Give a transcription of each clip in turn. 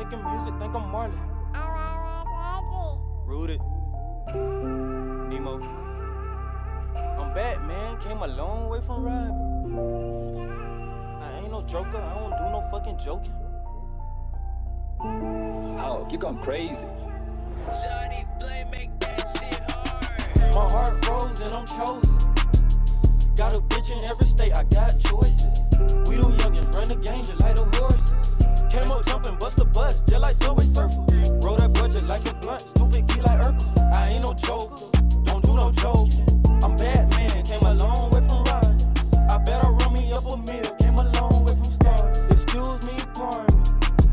making music, think I'm Marley. Rooted. Nemo. I'm back, man. Came a long way from robbing. I ain't no joker, I don't do no fucking joking. Oh, you're going crazy. Shawty flame, make that shit hard. My heart froze and I'm chosen. Got a bitch in every state, I got choices. We them youngins run the game just like the horses. Came up jumping, bust the bus, just like Subway Surfer. Roll that budget like a blunt, stupid key like Urkel. I ain't no joker, don't do no joking. I'm Batman, came a long way from robbing. I bet I run me up a meal, came a long way from starving. Excuse me, pardon me.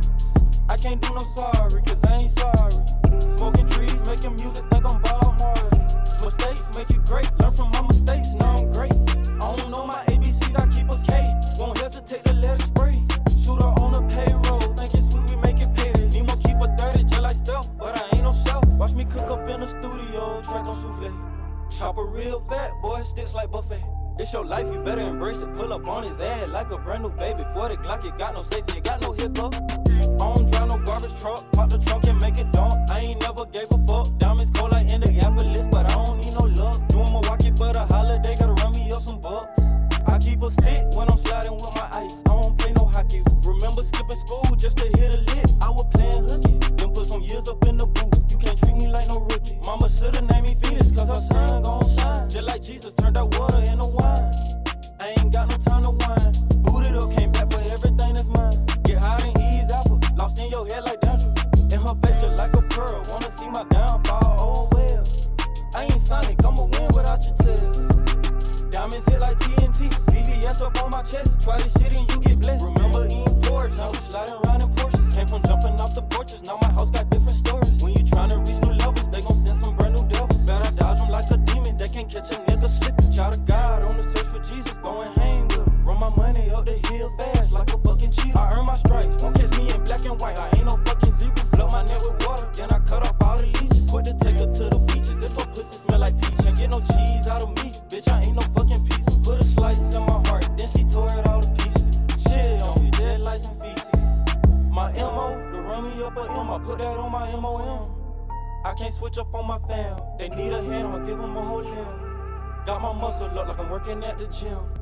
I can't do no sorry, cause I ain't sorry. Smoking trees, making music, think I'm Bob Marley. Mistakes make you great, learn from my mistakes, now I'm great. I don't know my ABCs, I keep a K. Won't hesitate to let it spray. Shooter on the payroll, think it's sweet, we make it pay. Nemo keep a 30 just like stealth, but I ain't no shelf. Watch me cook up in the studio, track on souffle. Chop a real fat boy, sticks like buffet. It's your life, you better embrace it. Pull up on his ass like a brand new baby. For the Glock, it got no safety, it got no hiccup. I don't drive no garbage truck, pop the trunk and make it dump. I ain't never gave a fuck. Diamonds cold like Indianapolis, but I don't need no luck. Doing Milwaukee for the holiday, gotta run me up some bucks. I keep a stick when I'm sliding with my ice. I don't play no hockey. Remember skipping school just to hit a lick. I was playing hooky, then put some years up in the booth. You can't treat me like no rookie. Mama shoulda named me Phoenix, cause her son gon' shine. Just like Jesus turned that water into wine. I ain't got no time to whine. Booted up, came back for everything that's mine. Get high and ease apple, lost in your head like dandruff. In her face just like a pearl, wanna see my downfall, oh well. I ain't Sonic, I'ma win without your tail. Diamonds hit like TNT, BBS up on my chest. Try this shit and you get blessed. Remember eating porridge, now we sliding around in Porsches. Came from jumping off the porches, now my house got different stories. When you tryna reach new levels, they gon' send some brand new devils. Better dodge them like a demon, they can't catch a nigga slipping. Child of God on the search for Jesus, go and hang with him. Run my money up the hill fast like a fucking cheetah. I earn my stripes, won't catch me in black and white. I ain't no fucking zebra. Flood my net with water, then I cut off all the leeches. Put the take her to the beaches, if her pussy smell like peach. Can't get no cheese out of me, bitch, I ain't no fucking piece. Put a slice in my heart, then she tore it all to pieces. Shit on me, dead like some feces. My MO, to run me up a M, I put that on my MOM. I can't switch up on my fam. They need a hand, I'ma give them a whole limb. Got my muscle up like I'm working at the gym.